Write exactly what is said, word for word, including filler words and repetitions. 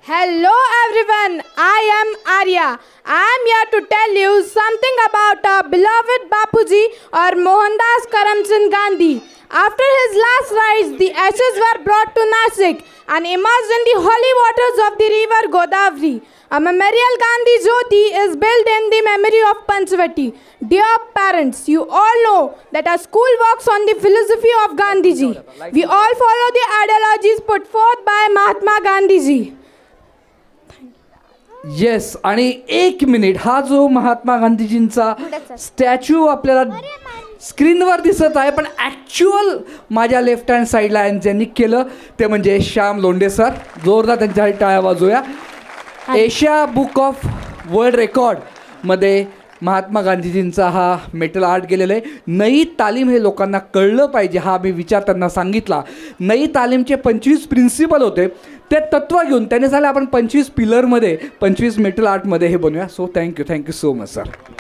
Hello everyone, I am Arya. I am here to tell you something about our beloved Bapuji or Mohandas Karamchand Gandhi. After his last rites, the ashes were brought to Nashik and immersed in the holy waters of the river Godavari. A memorial Gandhi Jyoti is built in the memory of Panchavati. Dear parents, you all know that our school works on the philosophy of Gandhiji. We all follow the ideologies put forth by Mahatma Gandhiji. Yes आणि एक minute, हा जो महात्मा गांधीजींचा statue आपल्याला स्क्रीनवर दिसत आहे, पण ॲक्च्युअल माझ्या लेफ्ट हँड साईडला ज्यांनी केलं ते म्हणजे श्याम लोंढे सर. जोरदार त्यांच्यासाठी टाळ्या वाजूया. एशिया बुक ऑफ वर्ल्ड रेकॉर्डमध्ये महात्मा गांधीजींचा हा मेटल आर्ट गेलेलं आहे. नई तालीम हे लोकांना कळलं पाहिजे हा मी विचार त्यांना सांगितला. नई तालीमचे पंचवीस प्रिन्सिपल होते, ते तत्त्व घेऊन त्याने झालं आपण पंचवीस पिलरमध्ये पंचवीस मेटल आर्टमध्ये हे बनवूया. So thank you thank you so much sir.